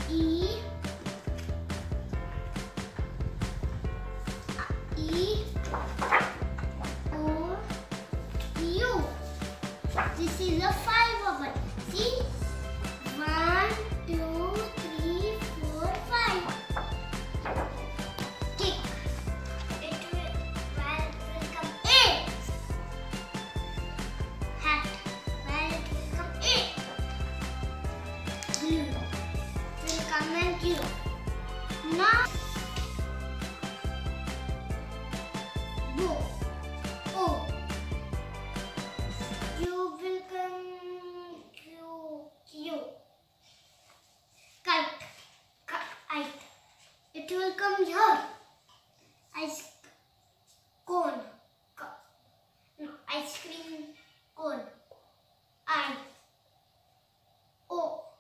E. E. O. U. This is a 5 vowel. See? 1, 2, 3, 4, 5. Kick. It will come A. Hat. Well, it will come A. Glue. Will come and Q. Now. Bow. O. U will come Q. Kite. Kite. It will come here. Ice cone. No, ice cream cone. I. O.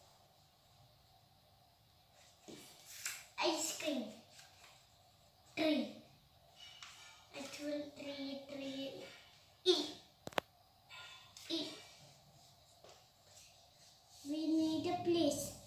Ice cream. Tree. It will tree. E. E. We need a place.